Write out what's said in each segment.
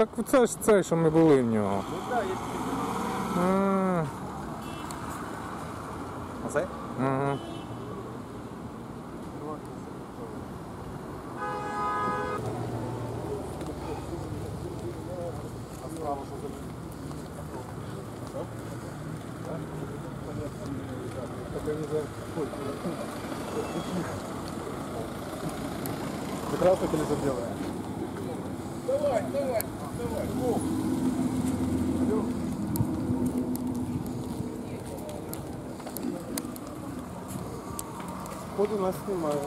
Так це ж цей, що ми були в нього. Ну так, є А, Оце? ага. Красный или за белое? Давай. Походу нас снимают.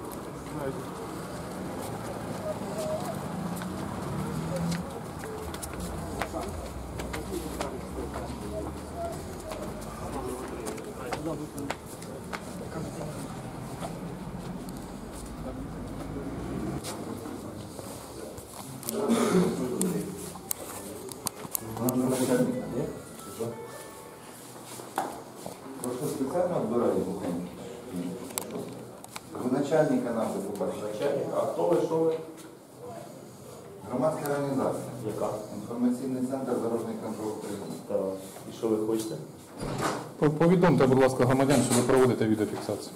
Просто спеціально відбирали буханки. Ви начальника нам ви побачили. Начальник, а хто ви, що ви? Громадська організація. Яка? Інформаційний центр дорожній контроль України. Так. І що ви хочете? Повідомте, будь ласка, громадян, що ви проводите відеофіксацію.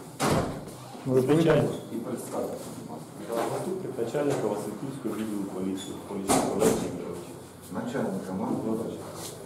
Звичайно. І представте. Заступник начальника Васильківського відділу поліції Олег Ігорович. Начальника можна побачити?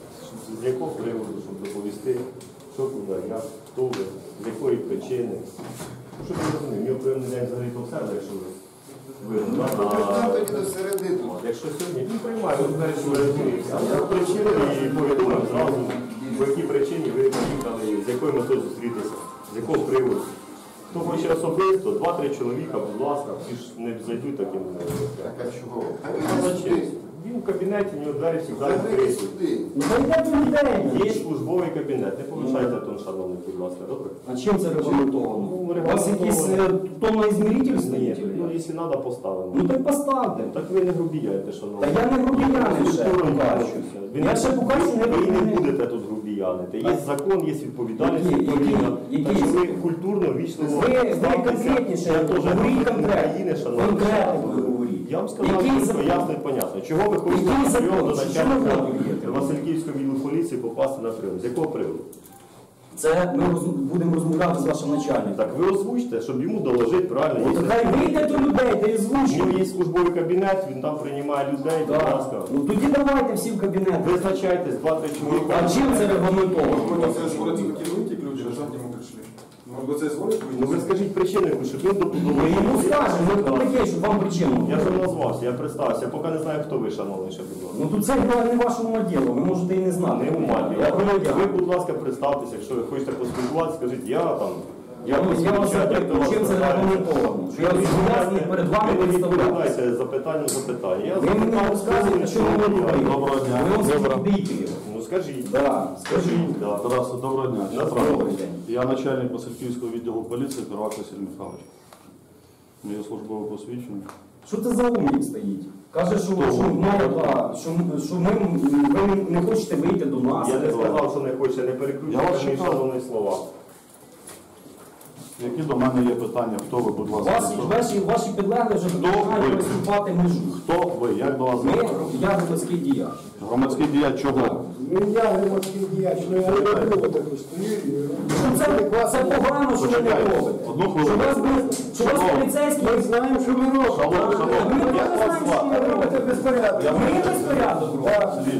З якого приводу, щоб доповісти, що куди, як, хто ви, з якої причини. Щоб ви розуміли, мені певний день взагалі то все, якщо ви Там тоді до середи тут. Якщо сьогодні він приймає, ви знаєте, що ви розумієте. Причини і повідомив зразу, по якій причині ви поїхали, з якою метою зустрітися, з якого приводу. Хто хоче особисто, 2-3 чоловіка, будь ласка, всі ж не зайдуть таким. Так, а чого? Він в кабінеті, у нього двері завжди Та ви відкриті. сюди. Ну зайдете людей. Є службовий кабінет, не повишайте тон, шановний, будь ласка, добре? А чим це регламентовано? Ну, У вас якийсь тонноізміритель стоїть? Ні, ну якщо треба, поставимо. Ну так поставте. Так ви не грубіяйте, Та шановний. я не грубіянин ще покажу. Я ще покажу, Ви не будете тут грубіянити. Є закон, є відповідальність Який? відповідна. Який? Так що ви культурно, вічливо Ви ставтеся. конкретніше, Я теж говоріть громадянин конкретно. України, шановний. Конкретно ви говоріть. Я вам сказав, Який чітко, закон? ясно і понятно. Чого ви хочете Який на закон? прийом до Що начальника ви говорите? Васильківського відділу поліції попасти на прийом? З якого приводу? Це ми будемо розмовляти з вашим начальником. Так ви озвучте, щоб йому доложити правильно. От хай вийде до людей, та і У нього звучить. є службовий кабінет, він там приймає людей, будь ласка. Ну тоді давайте всі в кабінет. Визначайтесь, 2-3 чоловіка. А чим це регламентовано? Це ж вроді хотіли вийти люди, а жодні ми прийшли. Може це зволить вийти? Ну ви скажіть причини, щоб він Ми йому скажемо, ну хто такий, щоб вам причину. Я вже назвався, я представився, я поки не знаю, хто ви, шановний, ще будь ласка. Ну тут це не вашому ділу, ви можете і не знати. Не умальні. Я громадян. Ви, будь ласка, представтеся, якщо ви хочете поспілкуватися, скажіть, я там... Я вас запитую, чим це регламентовано? Що я зобов'язаний перед вами Ви не представляти. відповідаєте запитання. Я Ви мені запитав, розказуєте, що ви робите. Доброго дня. Ви вам бійте. Ну скажіть. Да, скажіть. Да. Тарас, доброго дня. Добрий день. Я начальник Васильківського відділу поліції Первак Василь Михайлович. Моє службове посвідчення. Що це за умник стоїть? Каже, що ви не хочете вийти до нас. Я не сказав, що не хочете, не Я вас переключувати мої чекав. шановні слова. Які до мене є питання? Хто ви, будь ласка? Ваші підлеглі вже Хто починають ви? переступати межу. Хто ви? Як до вас звертатися? Я громадський діяч. Громадський діяч чого? Я громадський діяч, але я не роблю таку стою. Це погано, що ви не Почекайте. робите. Одну Що хвилину. вас поліцейські... Ми знаємо, що ви робите. Шановні, Ми як не вас знаємо, що ви звати? робите. Безпорядок. Ми безпорядок робимо. Слід.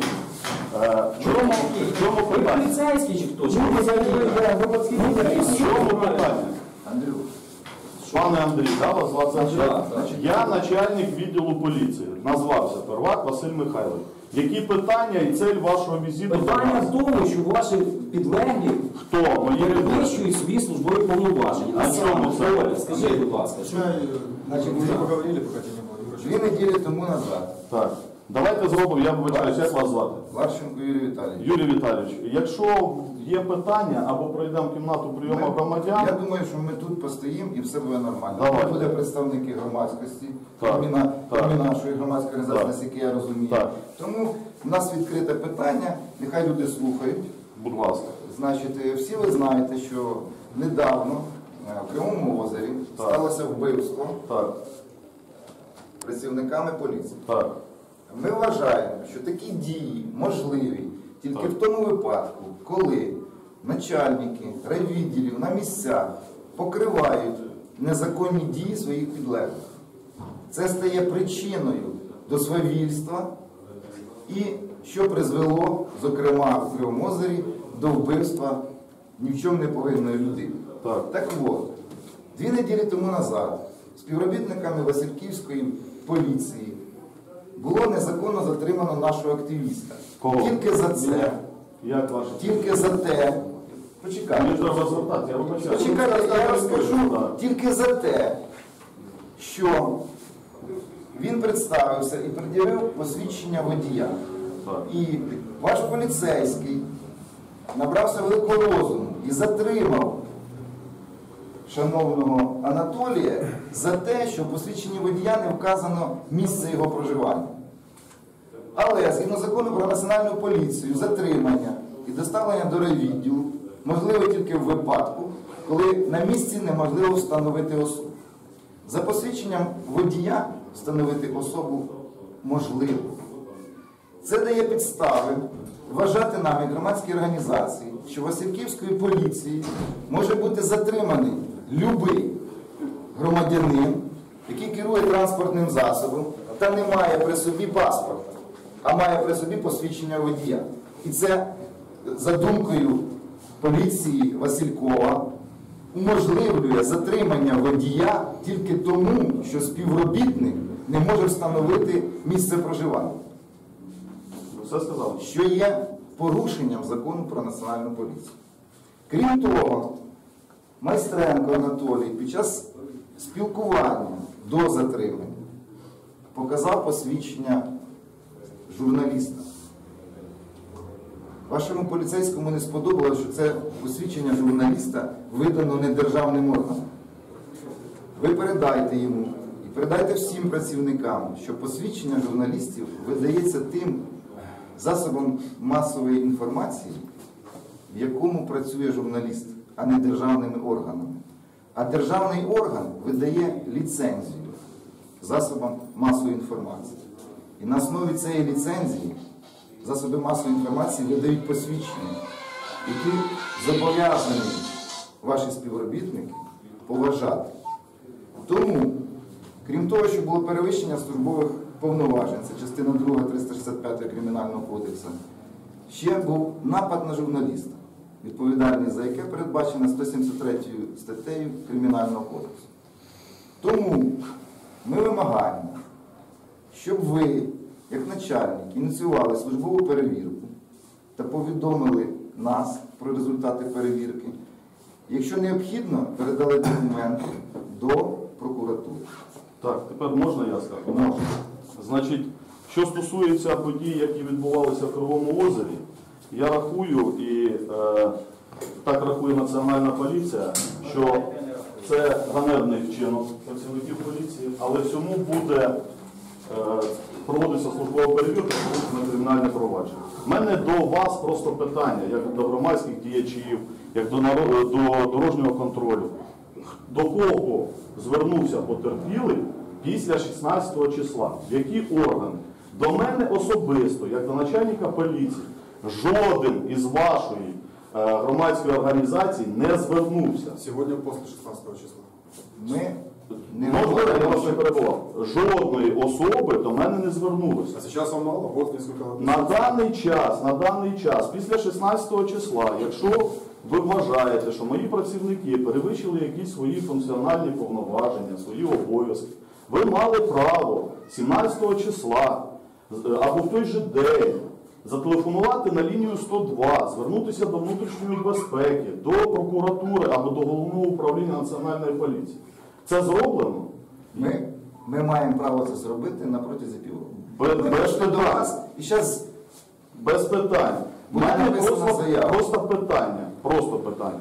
В чому Ви питання? поліцейські чи хто? Чи Ми ви я громадський діяч. В чому питання? Андрюх, Пане Андрій, да, вас звати Андрій? Так. Я начальник відділу поліції. Назвався Первак Василь Михайлович. Які питання і цель вашого візиту до Питання нас? в тому, що ваші підлеглі Хто? Мої підлеглі? перевищують свої службові повноваження. А чому це? Оля, скажіть, будь ласка, що Значит, мы уже поговорили, пока тебя не было. 2 неділі тому назад Так. Давайте зробимо, я вибачаюсь, як вас звати? Ларченко Юрій Віталійович. Юрій Віталійович, якщо є питання або пройдемо кімнату прийому Я громадян, думаю, що ми тут постоїмо і все буде нормально. Давайте. Тут буде представники громадськості, Так. крім нашої громадської організації, Так. наскільки я розумію. Так. Тому в нас відкрите питання, нехай люди слухають. будь ласка. Значить, всі ви знаєте, що недавно в Кривому озері Так. сталося вбивство Так, працівниками поліції. так. Ми вважаємо, що такі дії можливі тільки в тому випадку, коли начальники райвідділів на місцях покривають незаконні дії своїх підлеглих. Це стає причиною до свавільства і що призвело, зокрема у Кривому Озері, до вбивства ні в чому не повинної людини. Так от, 2 неділі тому назад співробітниками Васильківської поліції було незаконно затримано нашого активіста. Кого? Тільки за це, Як ваше? тільки за те, почекайте, Мені треба звертати, я вибачаю. почекайте, я розкажу, Так. тільки за те, що він представився і пред'явив посвідчення водія. Так. І ваш поліцейський набрався великого розуму і затримав шановного Анатолія за те, що в посвідченні водія не вказано місце його проживання. Але згідно закону про національну поліцію, затримання і доставлення до райвідділу можливо тільки в випадку, коли на місці неможливо встановити особу. За посвідченням водія встановити особу можливо. Це дає підстави вважати нам, як громадській організації, що Васильківської поліції може бути затриманий будь-який громадянин, який керує транспортним засобом та не має при собі паспорта, а має при собі посвідчення водія. І це, за думкою поліції Василькова, уможливлює затримання водія тільки тому, що співробітник не може встановити місце проживання. Ви все сказали? Що є порушенням закону про національну поліцію. Крім того, Майстренко Анатолій під час спілкування до затримання показав посвідчення журналіста. Вашому поліцейському не сподобалося, що це посвідчення журналіста видано не державним органом. Ви передайте йому і передайте всім працівникам, що посвідчення журналістів видається тим засобом масової інформації, в якому працює журналіст, а не державними органами. А державний орган видає ліцензію засобам масової інформації. І на основі цієї ліцензії засоби масової інформації видають посвідчення, які зобов'язані ваші співробітники поважати. Тому, крім того, що було перевищення службових повноважень, це частина 2 365 Кримінального кодексу, ще був напад на журналіста, відповідальність за яке передбачена 173 статтею Кримінального кодексу. Тому ми вимагаємо, щоб ви, як начальник, ініціювали службову перевірку та повідомили нас про результати перевірки. Якщо необхідно, передали документи до прокуратури. Так, тепер можна я скажу? Можна. Значить, що стосується подій, які відбувалися в Кривому Озері, я рахую, і так рахує Національна поліція, що це ганебний вчинок працівників поліції, але всьому буде проводиться службова перевірка, на кримінальне провадження. У мене до вас просто питання, як до громадських діячів, як до дорожнього контролю. До кого звернувся потерпілий після 16 числа? В які органи? До мене особисто, як до начальника поліції, жоден із вашої громадської організації не звернувся. Сегодня после 16 числа. Ми не Можливо, я вас не говоримо, перебував. Жодної особи до мене не звернулося. А сейчас вам мало? Вот несколько... На даний час, після 16 числа, якщо ви вважаєте, що мої працівники перевищили якісь свої функціональні повноваження, свої обов'язки, ви мали право 17 числа або в той же день зателефонувати на лінію 102, звернутися до внутрішньої безпеки, до прокуратури або до Головного управління Національної поліції. Це зроблено? ми маємо право це зробити на протязі півроку. Без Ми прийшли до питань. вас і зараз Без питань. У Буде мене написана заява. просто питання.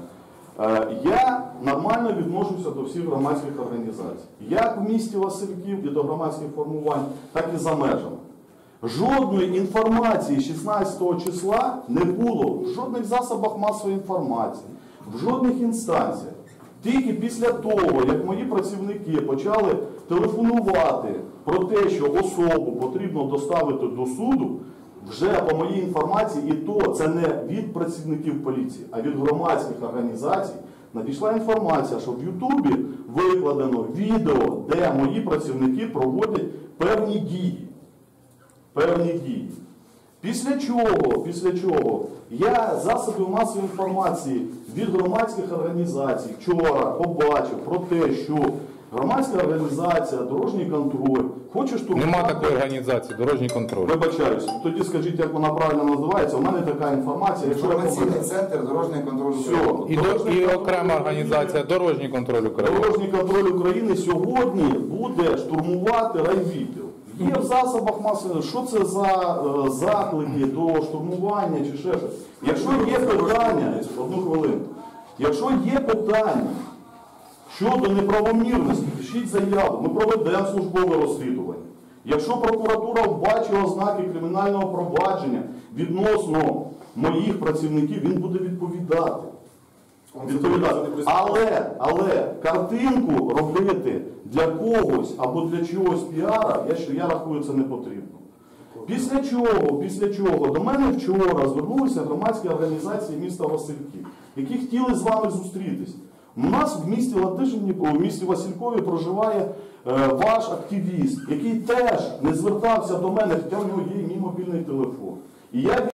Я нормально відношуся до всіх громадських організацій. Як в місті Васильків і до громадських формувань, так і за межами. Жодної інформації 16 числа не було в жодних засобах масової інформації, в жодних інстанціях. Тільки після того, як мої працівники почали телефонувати про те, що особу потрібно доставити до суду, вже по моїй інформації, і то це не від працівників поліції, а від громадських організацій, надійшла інформація, що в Ютубі викладено відео, де мої працівники проводять певні дії. Певні дії. Після чого я засоби масової інформації від громадських організацій вчора побачив про те, що громадська організація «Дорожній контроль» хоче штурмувати... Нема такої організації, дорожній контроль. Вибачаюсь, тоді скажіть, як вона правильно називається. У мене така інформація. Якщо я Інформаційний центр дорожнього контролю. Все. І окрема організація дорожній контроль України. Дорожній контроль України сьогодні буде штурмувати райвідділ. Є в засобах масової, що це за заклики до штурмування чи ще щось. Якщо є питання, одну хвилину, якщо є питання щодо неправомірності, пишіть заяву, ми проведемо службове розслідування. Якщо прокуратура вбачить ознаки кримінального провадження відносно моїх працівників, він буде відповідати. Але картинку робити для когось або для чогось піара, я рахую, це не потрібно. Після чого до мене вчора звернулися громадські організації міста Васильків, які хотіли з вами зустрітись. У нас в місті Ладижині, в місті Василькові проживає ваш активіст, який теж не звертався до мене, хоча в нього є мій мобільний телефон. І я